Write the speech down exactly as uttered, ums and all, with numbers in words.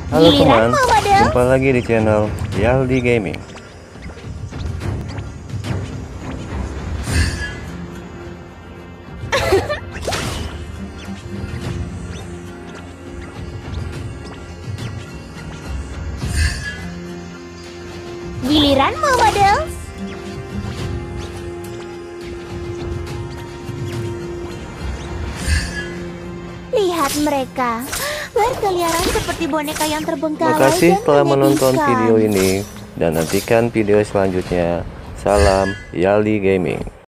Halo teman, Giliranmu, model. jumpa lagi di channel Yaldi Gaming. Giliranmu, model. Lihat mereka berkeliaran seperti boneka yang terbengkalai Terima kasih dan telah menonton menyedihkan. video ini dan nantikan video selanjutnya. Salam Yaldi Gaming.